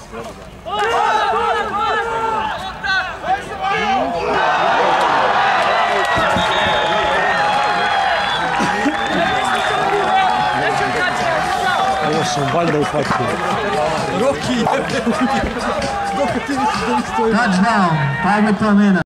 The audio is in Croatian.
Ovo sam valjda uhvatio. Rocky! Touchdown, 5 minuta.